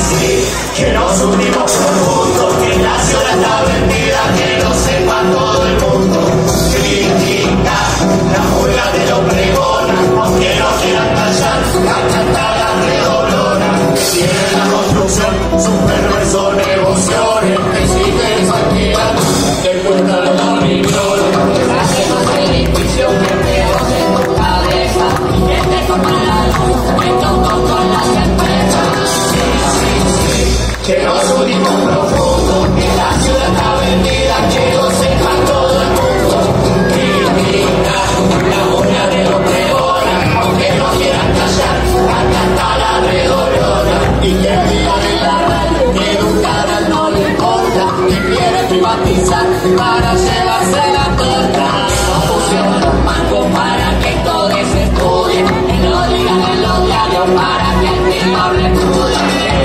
sí, que nos unimos juntos, que la ciudad está vendida, que lo sepa todo el mundo. Critica la murga de los pregonas, aunque no quieran callar, canta la redoblona. Tiene la construcción, sus perros son emociones, existen tranquilas, te cuentan los millones. Hacemos delincuencia, que peor de tu cabeza, que te corta la luz, que toco con las empresas. Sí, sí, sí, que nos unimos profundo, que la ciudad está vendida, que lo sepa todo el mundo. Critica la murga de los pregonas, aunque no quieran callar, canta la redoblona. Y que digan en la radio que un canal no le importa, que quiere privatizar para llevarse la torta. No pusieron los mangos para que todos estudien, que lo digan en los diarios para que el mismo reclude.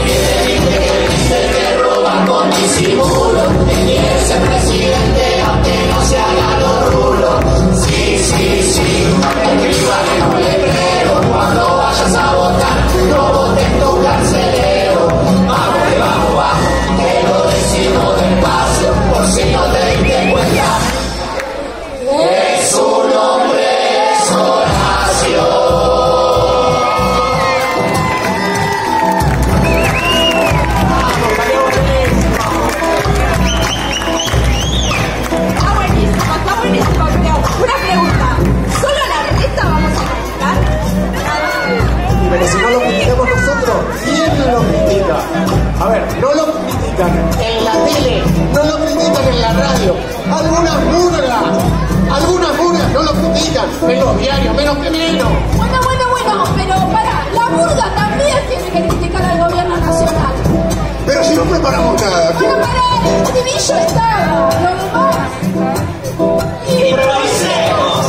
Que roba con disimulo, que quiere ser presidente aunque no se haga los rulos. Sí, sí, sí, escriban en un letrero cuando vayas a votar, no voten tu carcelero. Vamos que vamos, vamos, que lo decimos despacio, por si no te diste cuenta. Es un hombre, es Horacio. Está buenísimo, creo. Una pregunta, ¿solo la revista vamos a criticar? Pero si no lo criticamos nosotros, ¿quién lo critica? A ver, no lo critican en la tele, no lo critican en la radio. Algunas murgas no lo critican en los diarios, menos que menos. Bueno, pero para, la murga también tiene que criticar al gobierno nacional. Pero si no preparamos nada. Bueno, para el estribillo estaba, lo demás. Improvisemos.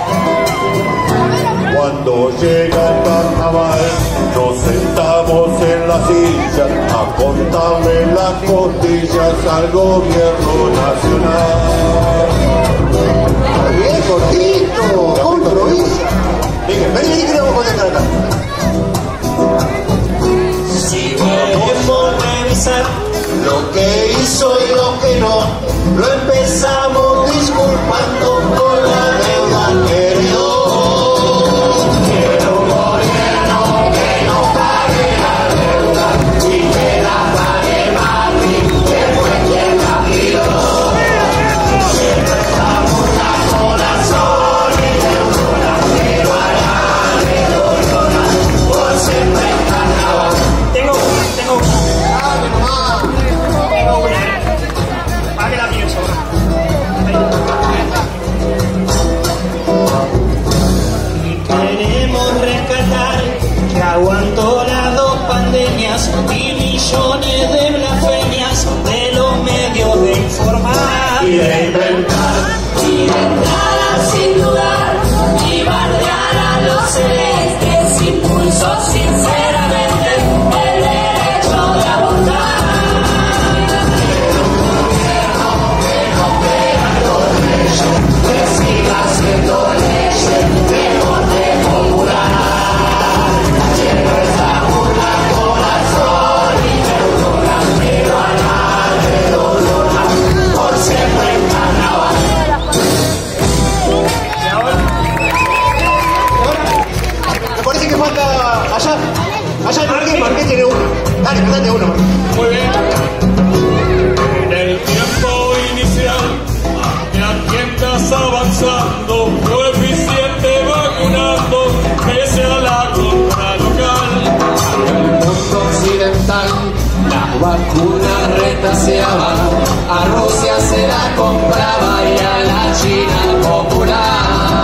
Cuando llega el carnaval, nos sentamos en la silla a contarle las costillas al gobierno nacional. Bien, cortito, ¿cómo improvisa? Vení, que le vamos a contestar acá. Si podemos revisar lo que hizo y lo que no, lo empezamos disculpando por la deuda que heredó. Quiero un gobierno que no pague la deuda y que la pague Macri, que fue quien la pidió. Siempre estamos la corazón y neurona, pero a la redolona, por siempre en carnaval. Tengo una. Dale nomás. Tengo una. ¿Para qué la pienso? Y queremos rescatar que aguantó las dos pandemias y millones de blasfemias de los medios de informar y de inventar y de entrar sin dudar y bardear a los celestes. Impulso sinceramente el derecho de abortar. Que siga haciendo leyes de orden popular. Siempre estamos la corazón y neurona, pero a la redolona, por siempre en carnaval. Me parece que falta allá Marqués tiene uno. Dale, mandate uno, Marqués. Muy bien. En el tiempo inicial, ya tiendas avanzando, coeficiente vacunando, pese a la compra local. En el mundo occidental, las vacunas retaseaban, a Rusia se la compraba y a la China popular.